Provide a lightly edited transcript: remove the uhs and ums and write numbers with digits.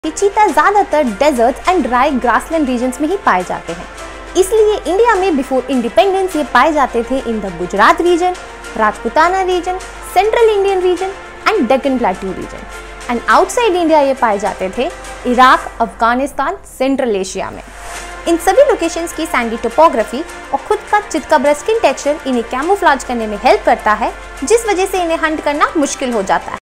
कि चीता ज्यादातर desert and dry grassland regions में ही पाए जाते हैं। इसलिए इंडिया में बिफोर इंडिपेंडेंस ये पाए जाते थे in the Gujarat region, Rajputana region, central Indian region and Deccan plateau region. And outside India ये पाए जाते थे इराक, अफगानिस्तान, सेंट्रल एशिया में। इन सभी लोकेशंस की सैंडी टोपोग्राफी और खुद का चितकबरा स्किन टेक्सचर इन्हें कैमोफ्लेज करने में हेल्प करता है, जिस वजह से इन्हें हंट करना मुश्किल हो जाता है।